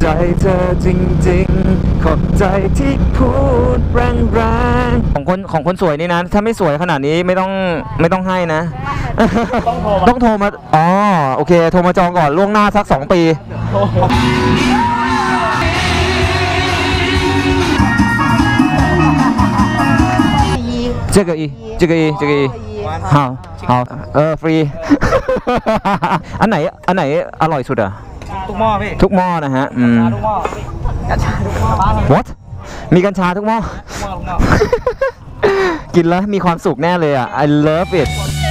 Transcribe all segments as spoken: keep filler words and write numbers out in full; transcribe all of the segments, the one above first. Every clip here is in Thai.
ใจเธอจริงๆขอบใจที่พูดแรงๆของคนของคนสวยนี่นะถ้าไม่สวยขนาดนี้ไม่ต้องไม่ต้องให้นะต้องโทรมาอ๋อโอเคโทรมาจองก่อนล่วงหน้าสักสองปี这个一这个一这个一好好เออฟรีอันไหนอันไหนอร่อยสุดอะทุกหม้อพี่ทุกหม้อนะฮะอืมทุกหม้อกัญชาทุกหม้อ what มีกัญชาทุกหม้อกินแล้วมีความสุขแน่เลยอ่ะ I love it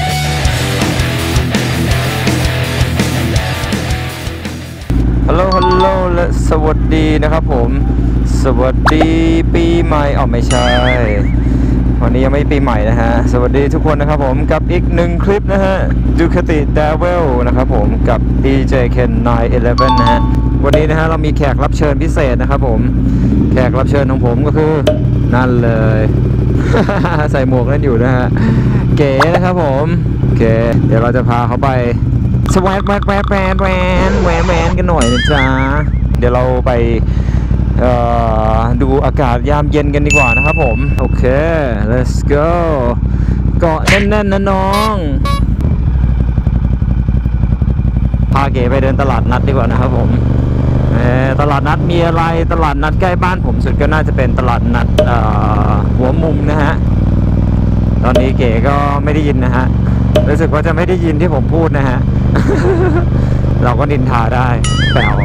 ฮัลโหลฮัลโหลและสวัสดีนะครับผมสวัสดีปีใหม่อ๋อไม่ใช่วันนี้ยังไม่ปีใหม่นะฮะสวัสดีทุกคนนะครับผมกับอีกหนึ่งคลิปนะฮะ Ducati Devil นะครับผมกับ ดี เจ Ken ไนน์อีเลฟเว่น นะฮะวันนี้นะฮะเรามีแขกรับเชิญพิเศษนะครับผมแขกรับเชิญของผมก็คือนั่นเลย ใส่หมวกนั่นอยู่นะฮะเก๋นะครับผมโอเคเดี๋ยวเราจะพาเขาไปสวัสดีแวดแวดแวดแวดแวดแวดกันหน่อยนะจ๊ะเดี๋ยวเราไปดูอากาศยามเย็นกันดีกว่านะครับผมโอเค let's go เกาะแน่นๆนะน้องพาเก๋ไปเดินตลาดนัดดีกว่านะครับผมตลาดนัดมีอะไรตลาดนัดใกล้บ้านผมสุดก็น่าจะเป็นตลาดนัดหัวมุมนะฮะตอนนี้เก๋ก็ไม่ได้ยินนะฮะรู้สึกว่าจะไม่ได้ยินที่ผมพูดนะฮะ เราก็นินทาได้แปลว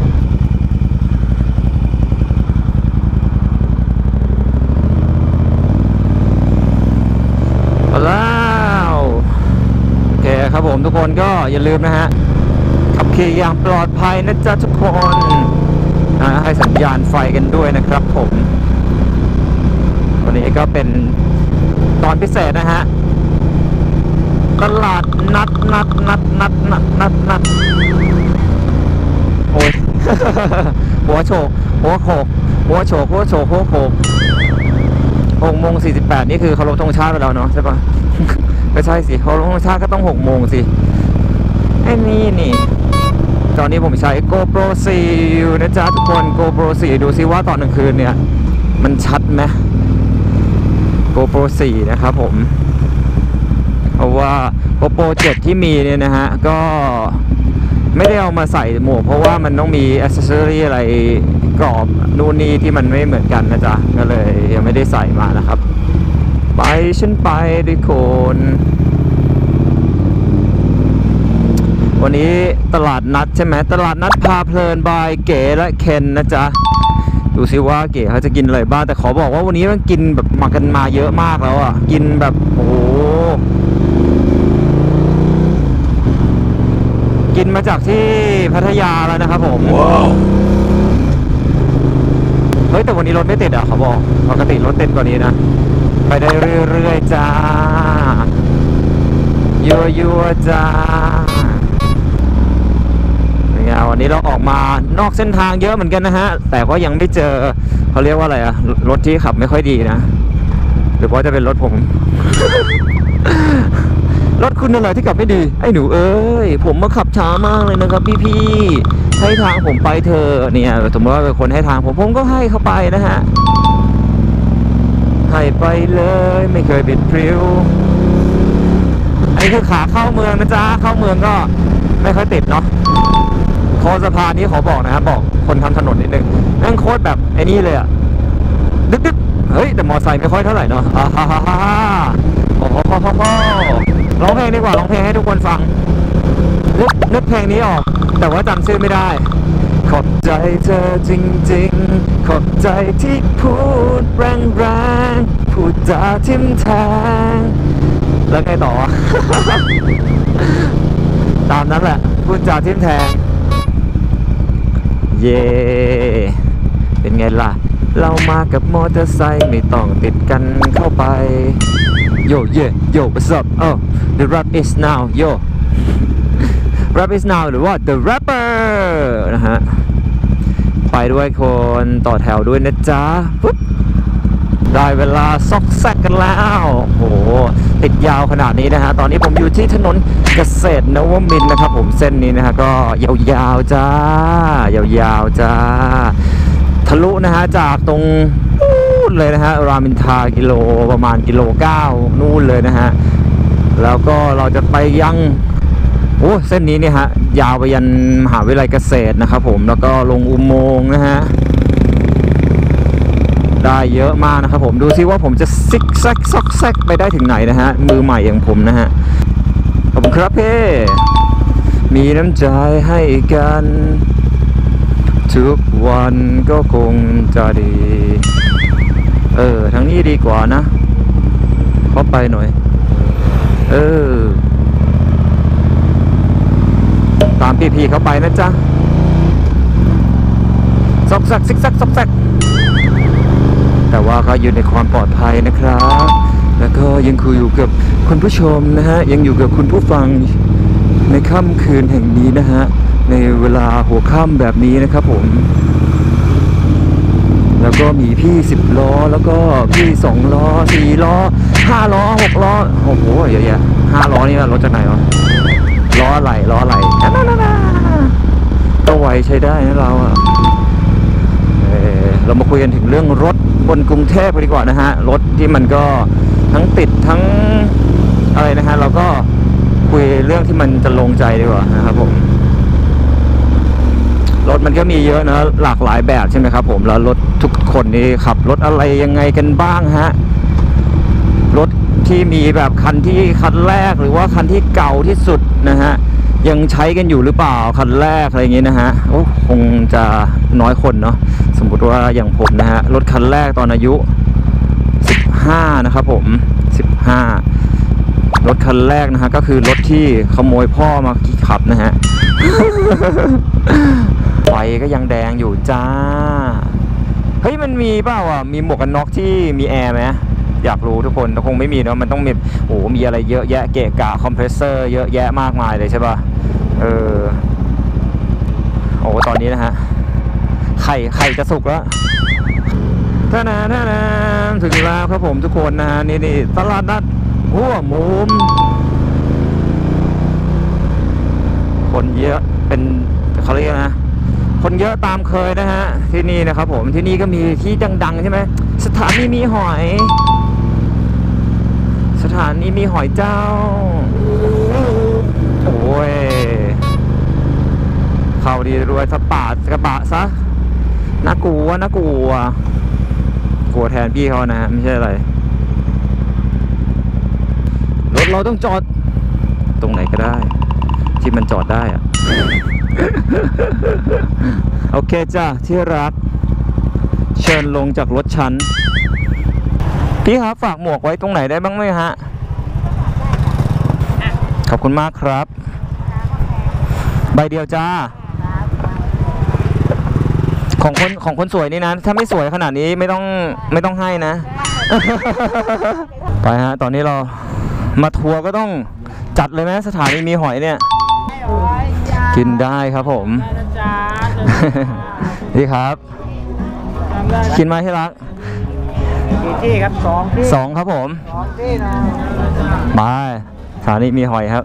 แล้วโอเคครับผมทุกคนก็อย่าลืมนะฮะขับขี่อย่างปลอดภัยนะจ๊ะทุกคนให้สัญญาณไฟกันด้วยนะครับผมวันนี้ก็เป็นตอนพิเศษนะฮะตลาดนัดนัดนัดนัดนัดนัดนัดโอ้ย หัวโฉกหัวโขกหัวโฉกหัวโฉกหัวโขกหกโมงสี่สิบแปดนี่คือเคารพธงชาติไปแล้วเนาะใช่ปะ ไม่ใช่สิเคารพธงชาติก็ต้องหกโมงสิไอ้นี่นี่ตอนนี้ผมใช้ GoPro โฟร์นะจ๊ะทุกคน GoPro โฟร์ดูซิว่าตอนกลางคืนเนี่ยมันชัดไหม GoPro โฟร์นะครับผมเพราะว่า GoPro เจ็ดที่มีเนี่ยนะฮะก็ไม่ได้เอามาใส่หมวกเพราะว่ามันต้องมีอ c เซสซอรี่อะไรกรอบนู่นนี่ที่มันไม่เหมือนกันนะจ๊ะก็เลยยังไม่ได้ใส่มานะครับไปฉันไปด้วยคนวันนี้ตลาดนัดใช่ไหมตลาดนัดพาเพลินบายเก๋และเคนนะจ๊ะดูซิว่าเก๋เขาจะกินอะไรบ้างแต่ขอบอกว่าวันนี้มันกินแบบมากันมาเยอะมากแล้วอ่ะกินแบบโอ้โหกินมาจากที่พัทยาแล้วนะครับผม wow. เฮ้ยแต่วันนี้รถไม่ติดอ่ะเขาบอกปกติรถติดกว่านี้นะไปได้เรื่อยๆจ้ายัวยัวจ้าวันนี้เราออกมานอกเส้นทางเยอะเหมือนกันนะฮะแต่ก็ยังไม่เจอเขาเรียกว่าอะไรอะรถที่ขับไม่ค่อยดีนะหรือว่าจะเป็นรถผม รถคุณอะไรที่ขับไม่ดีไอ้หนูเอ้ยผมมาขับช้ามากเลยนะครับพี่ๆให้ทางผมไปเถอะเนี่ยสมมติว่าเป็นคนให้ทางผมผมก็ให้เขาไปนะฮะให้ไปเลยไม่เคยบิดพริ้วอันนี้คือขาเข้าเมืองนะจ๊ะเข้าเมืองก็ไม่ค่อยติดเนาะคอสะพานนี้ขอบอกนะครับบอกคนทำถนนนิดนึงนั่งโคตรแบบไอ้นี่เลยอะดึ๊ดดึ๊ดเฮ้ยแต่มอไซค์ไม่ค่อยเท่าไหร่เนาะอ่าฮ่าฮ่าฮ่าโอ้โหพ่อพ่อพ่อร้องเพลงดีกว่าร้องเพลงให้ทุกคนฟังนึกนึกเพลงนี้ออกแต่ว่าจำชื่อไม่ได้ขอบใจเธอจริงๆขอบใจที่พูดแรงๆพูดจาทิ่มแทงแล้วไงต่อ ตามนั้นแหละพูดจาทิ่มแทงเย่เป็นไงล่ะเรามากับมอเตอร์ไซค์ไม่ต้องติดกันเข้าไปโยเย่โย่ what's up oh the rap is now yo rap is now หรือว่า the rapper นะฮะไปด้วยคนต่อแถวด้วยนะจ๊ะปุ๊บได้เวลาซอกแซกกันแล้วโอ้โหติดยาวขนาดนี้นะฮะตอนนี้ผมอยู่ที่ถนนเกษตรนวมินทร์นะครับผมเส้นนี้นะฮะก็ยาวๆจ้ายาวๆจ้าทะลุนะฮะจากตรงนู่นเลยนะฮะรามอินทรากิโลประมาณกิโลเก้านู่นเลยนะฮะแล้วก็เราจะไปยังโอ้เส้นนี้เนี่ยฮะยาวไปยันมหาวิทยาลัยเกษตรนะครับผมแล้วก็ลงอุโมงค์นะฮะได้เยอะมากนะครับผมดูซิว่าผมจะซิกแซกซอกแซกไปได้ถึงไหนนะฮะมือใหม่อย่างผมนะฮะขอบคุณครับเพ่มีน้ำใจให้กันทุกวันก็คงจะดีเออทางนี้ดีกว่านะขอไปหน่อยเออตามพี่ๆเขาไปนะจ๊ะซอกแซกซิกแซกซอกแซกแต่ว่าก็อยู่ในความปลอดภัยนะครับแล้วก็ยังคุยอยู่กับคุณผู้ชมนะฮะยังอยู่กับคุณผู้ฟังในค่ำคืนแห่งนี้นะฮะในเวลาหัวค่ำแบบนี้นะครับผมแล้วก็มีพี่สิบล้อแล้วก็พี่สองล้อสี่ล้อห้าล้อหกล้อโอ้โหเยอะแยะห้าล้อนี่รถจากไหนวะล้ออะไรล้ออะไรก็ไวใช้ได้นะเราอะเออเรามาคุยกันถึงเรื่องรถบนกรุงเทพกันดีกว่านะฮะรถที่มันก็ทั้งติดทั้งอะไรนะฮะเราก็คุยเรื่องที่มันจะลงใจดีกว่านะครับผมรถมันก็มีเยอะนะหลากหลายแบบใช่ไหมครับผมแล้วรถทุกคนนี่ขับรถอะไรยังไงกันบ้างฮะรถที่มีแบบคันที่คันแรกหรือว่าคันที่เก่าที่สุดนะฮะยังใช้กันอยู่หรือเปล่าคันแรกอะไรอย่างงี้นะฮะโอ้คงจะน้อยคนเนาะสมมุติว่าอย่างผมนะฮะรถคันแรกตอนอายุสิบห้านะครับผมสิบห้ารถคันแรกนะฮะก็คือรถที่ขโมยพ่อมาขับนะฮะ ไฟก็ยังแดงอยู่จ้าเฮ้ยมันมีเปล่าอ่ะมีหมวกกันน็อกที่มีแอร์ไหมอยากรู้ทุกคนแต่คงไม่มีเนาะมันต้องมีโอ้มีอะไรเยอะแยะเกะกะคอมเพรสเซอร์เยอะแยะมากมายเลยใช่ป่ะเออโอ้ตอนนี้นะฮะไข่ไข่จะสุกแล้วท่านาท่านาถึงแล้วครับผมทุกคนนะฮะนี่นี่ตลาดนัดหัวมุมคนเยอะเป็นเขาเรียกนะคนเยอะตามเคยนะฮะที่นี่นะครับผมที่นี่ก็มีที่ดังๆใช่ไหมสถานีมีหอยสถานีมีหอยเจ้าโอ้ยเข้าดีรวยสปาดกระบะซะน่ากลัวน่ากลัวกลัวแทนพี่เขานะไม่ใช่อะไรรถเราต้องจอดตรงไหนก็ได้ที่มันจอดได้อะ โอเคจ้ะที่รักเชิญลงจากรถฉันพี่ครับฝากหมวกไว้ตรงไหนได้บ้างไหมฮะขอบคุณมากครับใบเดียวจ้าของคนของคนสวยนี่นะถ้าไม่สวยขนาดนี้ไม่ต้องไม่ต้องให้นะ ไปฮะตอนนี้เรามาทัวร์ก็ต้องจัดเลยไหมสถานีมีหอยเนี่ยกินได้ครับผมนี่ครับกินไหมที่รักกี่ที่ครับสองที่สองครับผมสองที่นะมาสถานีมีหอยครับ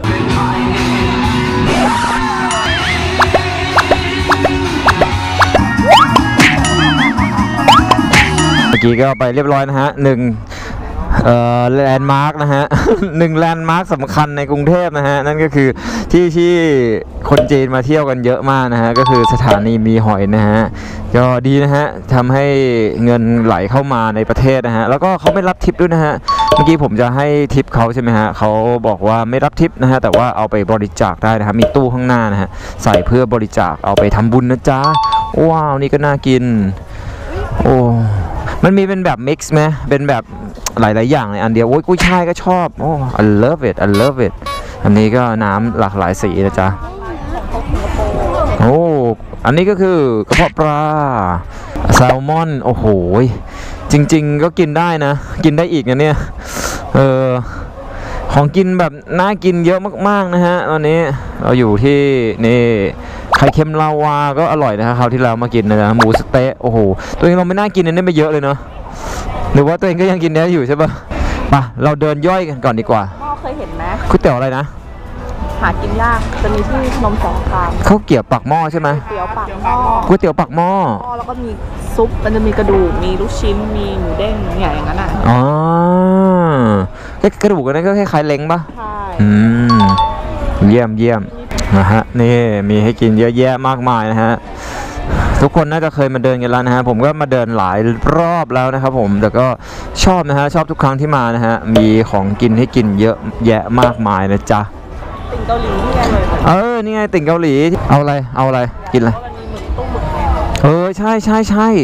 เมื่อกี้ก็ไปเรียบร้อยนะฮะหนึ่งเอ่อแลนด์มาร์กนะฮะ หนึ่งแลนด์มาร์กสำคัญในกรุงเทพนะฮะนั่นก็คือที่ที่คนจีนมาเที่ยวกันเยอะมากนะฮะก็คือสถานีมีหอยนะฮะก็ดีนะฮะทำให้เงินไหลเข้ามาในประเทศนะฮะแล้วก็เขาไม่รับทิปด้วยนะฮะเมื่อกี้ผมจะให้ทิปเขาใช่ไหมฮะเขาบอกว่าไม่รับทิปนะฮะแต่ว่าเอาไปบริจาคได้นะฮะมีตู้ข้างหน้านะฮะใส่เพื่อบริจาคเอาไปทำบุญนะจ๊ะว้าวนี่ก็น่ากินโอ้มันมีเป็นแบบมิกซ์ไหมเป็นแบบหลายๆอย่างในอันเดียวโอ้ยกุ้ยช่ายก็ชอบโอ้ I love it I love it อันนี้ก็น้ำหลากหลายสีนะจ๊ะโอ้อันนี้ก็คือกระเพาะปลาแซลมอนโอ้โหจริงๆก็กินได้นะกินได้อีกนะเนี่ยเออของกินแบบน่ากินเยอะมากๆนะฮะตอนนี้เราอยู่ที่นี่ไข่เค็มลาวาก็อร่อยนะฮะคราวที่เรามากินนะหมูสเต๊ะโอ้โหตัวเองเราไม่น่ากินอันนี้ไปเยอะเลยเนาะหรือว่าตัวเองก็ยังกินเนื้ออยู่ใช่ปะไปเราเดินย่อยกันก่อนดีกว่าพ่อเคยเห็นไหมก๋วยเตี๋ยวอะไรนะหากินยากจะมีที่นมสองคามข้าวเกรี๊ยวปากหม้อใช่ไหมเตี๋ยวปากหม้อก๋วยเตี๋ยวปากหม้อพ่อแล้วก็มีซุปมันจะมีกระดูกมีลูกชิ้นมีหมูเด้งเนี่ยอย่างนั้นอ่ะอ๋อแค่กระดูกกันนั่นก็คล้ายๆเล้งปะใช่อืมเยี่ยมเยี่ยมนะฮะนี่มีให้กินเยอะแยะมากมายนะฮะทุกคนน่าจะเคยมาเดินกันแล้วนะฮะผมก็มาเดินหลายรอบแล้วนะครับผมแต่ก็ชอบนะฮะชอบทุกครั้งที่มานะฮะมีของกินให้กินเยอะแยะมากมายนะจ๊ะติ่งเกาหลีที่ไงเลยเออนี่ไงติ่งเกาหลีเอาอะไรเอาอะไรกินอะไรมันมีหมึกตุ้มหมึกแห้งเออใช่ใช่ใช่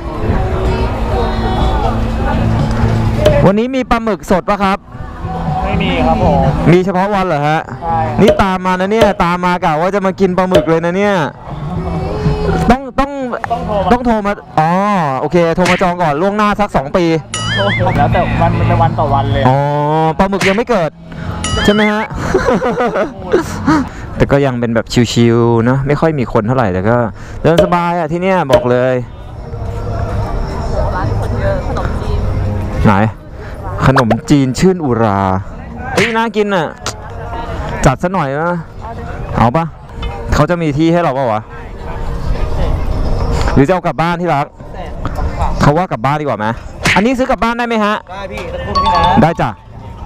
วันนี้มีปลาหมึกสดปะครับไม่มีครับผมมีเฉพาะวันเหรอฮะใช่นี่ตามมานะเนี่ยตามมากะว่าจะมากินปลาหมึกเลยนะเนี่ยต้องต้องต้องโทรมาต้องโทรมาอ๋อโอเคโทรมาจองก่อนล่วงหน้าสักสองปีแล้วแต่วันมันเป็นวันต่อวันเลยอ๋อปลาหมึกยังไม่เกิดใช่ไหมฮะ แต่ก็ยังเป็นแบบชิวๆเนอะไม่ค่อยมีคนเท่าไหร่แต่ก็เดินสบายอะที่เนี่ยบอกเลยร้านคนเยอะขนมจีนไหนขนมจีนชื่นอุราเฮ้ยน่ากินอ่ะจัดซะหน่อยนะเอาปะเขาจะมีที่ให้เราปะวะหรือจะเอากลับบ้านที่รักเขาว่ากลับบ้านดีกว่าไหมอันนี้ซื้อกลับบ้านได้ไหมฮะได้พี่ตะกุนพี่นะได้จ้ะ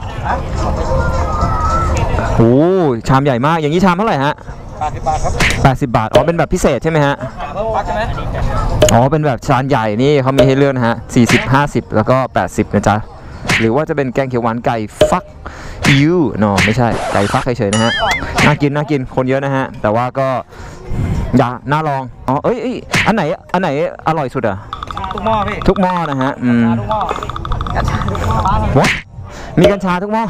โอ้ชามใหญ่มากอย่างนี้ชามเท่าไหร่ฮะแปดสิบบาทครับแปดสิบบาทอ๋อเป็นแบบพิเศษใช่ไหมฮะปักใช่ไหมอ๋อเป็นแบบชามใหญ่นี่เขามีให้เลือกนะฮะสี่สิบ ห้าสิบแล้วก็แปดสิบนะจ๊ะหรือว่าจะเป็นแกงเขียวหวานไก่ฟักยูนอไม่ใช่ไก่ฟักเฉยๆนะฮะน่ากินน่ากินคนเยอะนะฮะแต่ว่าก็อย่าน่าลองอ๋อเอ้ยเอ้ยอันไหนอันไหนอร่อยสุดอะทุกหม้อพี่ทุกหม้อนะฮะอืมทุกหม้อกัญชาทุกหม้อวะมีกัญชาทุกหม้อ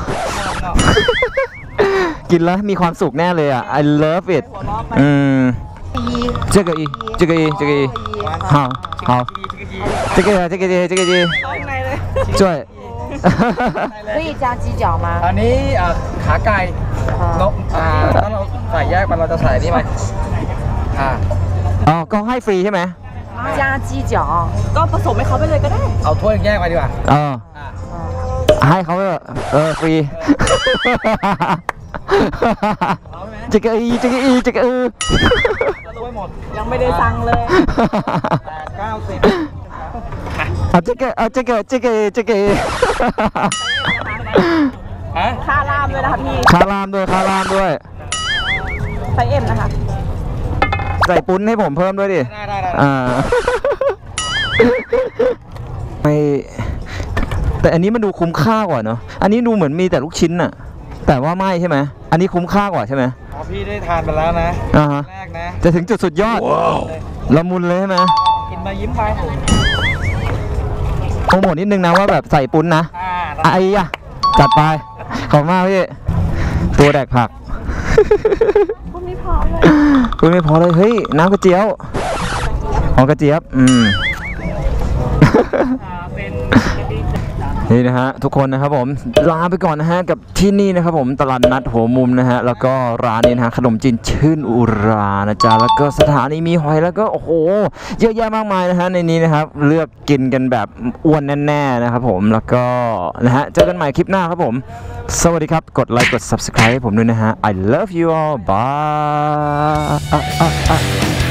กินแล้วมีความสุขแน่เลยอ่ะ I love it อืม这个一这个一这个一好好这个这个这个这个ข้างในเลย对可以加鸡脚吗？ อันนี้อ่าขาไก่นกอ่าถ้าเราใส่แยกไปเราจะใส่นี่ไหมอ่าอ๋อก็ให้ฟรีใช่ไหม加鸡脚。 ก็ผสมให้เขาไปเลยก็ได้เอาถ้วยแยกไปดีกว่าเออให้เขาเถอะเออฟรีจะกะอีจะกะอีจะกะอือถ้วยหมดยังไม่ได้สั่งเลยแปดเก้าสิบเอาจะกะเอาจะกะจะกะจะกะฮะค่าลามด้วยนะคะพี่คารามด้วยคารามด้วยไซส์เอ็มนะคะใส่ปุ้นให้ผมเพิ่มด้วยดิได้ได้ได้อ่า ไม่แต่อันนี้มันดูคุ้มค่ากว่าเนาะ อันนี้ดูเหมือนมีแต่ลูกชิ้นอะแต่ว่าไม่ใช่ไหม อันนี้คุ้มค่ากว่าใช่ไหมอ๋อพี่ได้ทานไปแล้วนะอ่าฮะแรกนะจะถึงจุดสุดยอดละมุนเลยใช่ไหมกินมายิ้มไปโปรโมทนิดนึงนะว่าแบบใส่ปุ้นนะอ่าไอ้ยะจัดไป ขอบคุณมากพี่ ตัวแดกผักพวกนี้พร้อมเลยคุณไม่พอเลย เฮ้ย น้ำกระเจี๊ยวอ๋อกระเจี๊ยบ อืมเป็นนี่นะฮะทุกคนนะครับผมลาไปก่อนนะฮะกับที่นี่นะครับผมตลาดนัดหัวมุมนะฮะแล้วก็ร้านนี้นะฮะขนมจีนชื่นอุรานะจ๊ะแล้วก็สถานีมีหอยแล้วก็โอ้โหเยอะแยะมากมายนะฮะในนี้นะครับเลือกกินกันแบบอ้วนแน่ๆนะครับผมแล้วก็นะฮะเจอกันใหม่คลิปหน้าครับผมสวัสดีครับกดไลค์กด ซับสไครบ์ ให้ผมด้วยนะฮะ I love you all bye